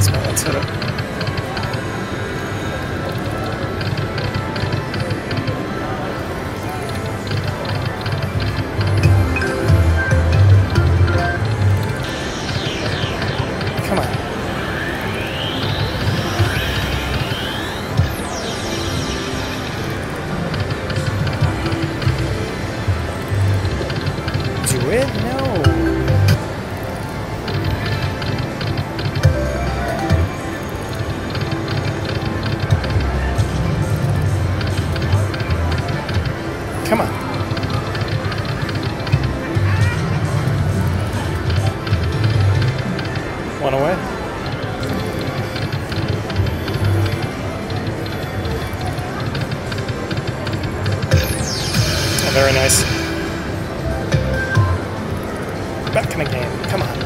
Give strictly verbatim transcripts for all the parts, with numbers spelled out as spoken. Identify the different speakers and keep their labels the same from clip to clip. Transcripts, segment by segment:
Speaker 1: Let's go. Let's hit it. Come on. Do it? No. Come on. One away. Oh, very nice. Back in the game. Come on.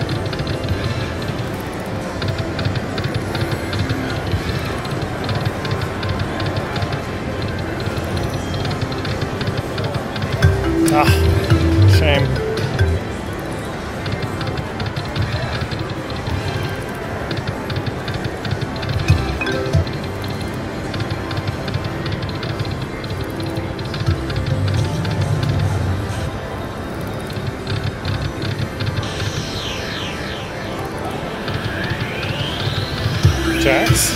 Speaker 1: Ah, shame. Jacks.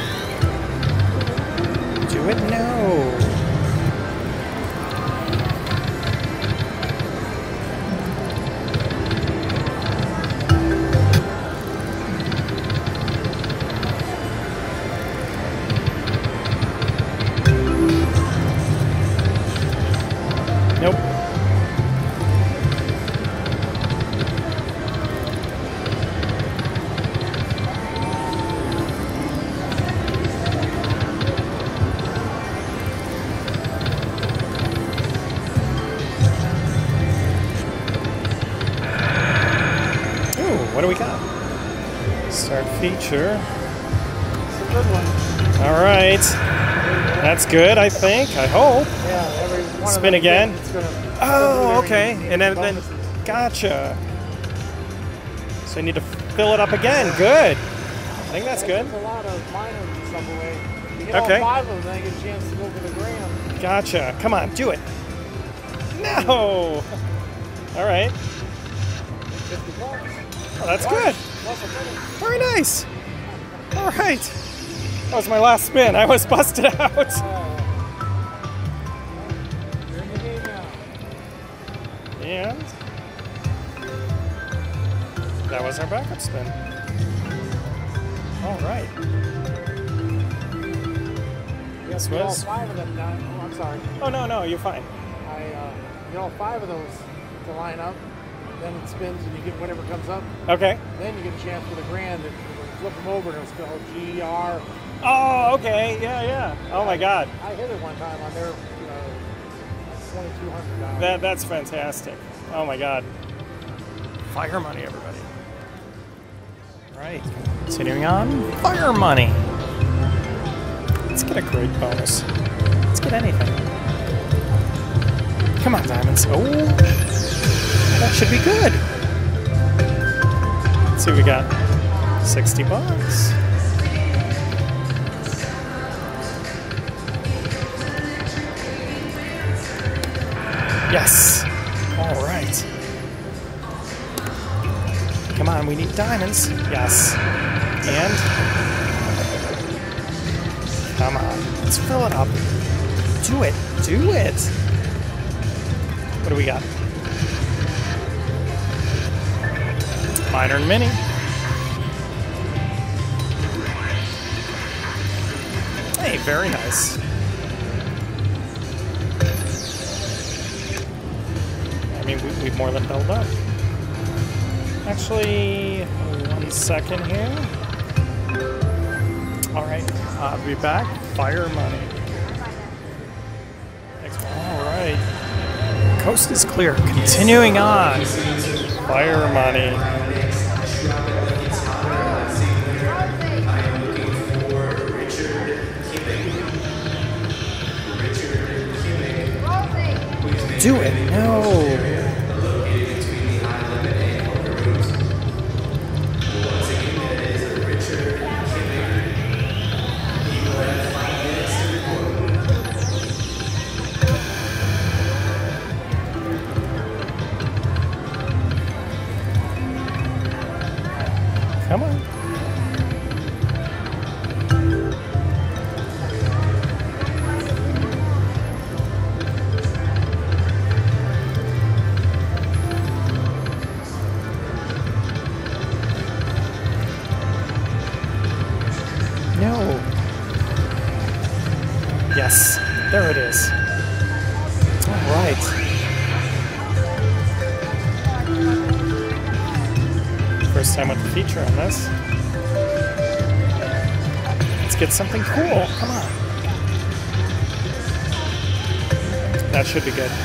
Speaker 1: Do it? No. Nope. What do we got? Start feature.
Speaker 2: It's a good one.
Speaker 1: All right. That's good, I think. I hope.
Speaker 2: Yeah, every one
Speaker 1: Spin
Speaker 2: of
Speaker 1: again.
Speaker 2: It's gonna
Speaker 1: Oh, okay. And then, then,
Speaker 2: bonuses.
Speaker 1: gotcha. So I need to fill it up again. Good. I think that's good.
Speaker 2: There's a lot of minors in some way. You get
Speaker 1: Okay.
Speaker 2: all five of them, then you get a chance to go for the grand.
Speaker 1: Gotcha. Come on, do it. No. All right.
Speaker 2: fifty bucks.
Speaker 1: Oh, that's good.
Speaker 2: Plus a minute.
Speaker 1: Very nice. All right. That was my last spin. I was busted out.
Speaker 2: Oh. You're in the game now.
Speaker 1: And that was our backup spin. All right.
Speaker 2: You have
Speaker 1: This
Speaker 2: to get all
Speaker 1: was-
Speaker 2: five of them down. Oh, I'm sorry.
Speaker 1: Oh, no, no, you're fine.
Speaker 2: I uh, get all five of those to line up. Then it spins and you get whatever comes up.
Speaker 1: Okay.
Speaker 2: Then you get a chance for the grand. And when you flip them over and it'll spell G R.
Speaker 1: Oh, okay. Yeah, yeah. Oh, my God.
Speaker 2: I hit it one time on their, you know, twenty-two hundred dollars.
Speaker 1: That, that's fantastic. Oh, my God. Fire money, everybody. All right. Continuing on. Fire money. Let's get a great bonus. Let's get anything. Come on, diamonds. Oh. That should be good. Let's see what we got. sixty bucks. Yes. All right. Come on, we need diamonds. Yes. And come on, let's fill it up. Do it. Do it. What do we got? Minor and mini. Hey, very nice. I mean, we, we've more than held up. Actually, one second here. All right, I'll be back. Fire money. All right. Coast is clear. Continuing on. Fire money. Do it. No. is. All right. First time with the feature on this. Let's get something cool. Come on. That should be good.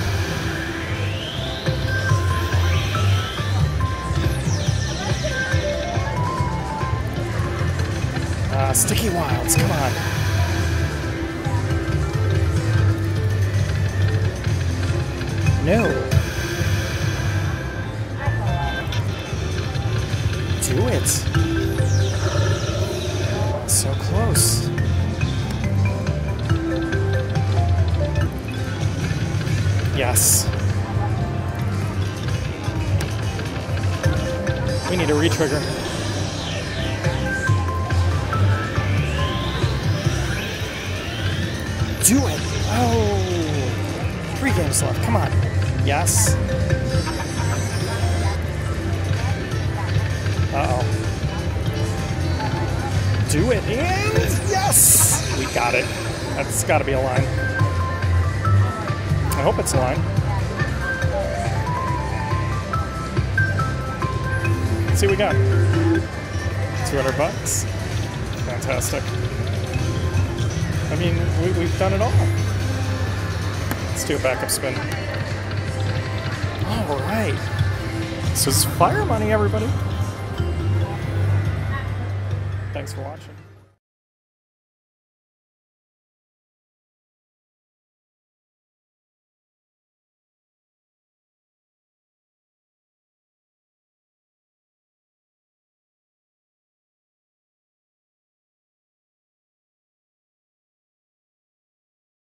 Speaker 1: Uh, Sticky Wilds, come on. No. Do it. So close. Yes. We need a retrigger. Do it! Oh! Three games left, come on. Yes. Uh-oh. Do it, and yes! We got it. That's gotta be a line. I hope it's a line. Let's see what we got. two hundred bucks. Fantastic. I mean, we, we've done it all. Let's do a backup spin. All right. This is fire money, everybody. Thanks for watching.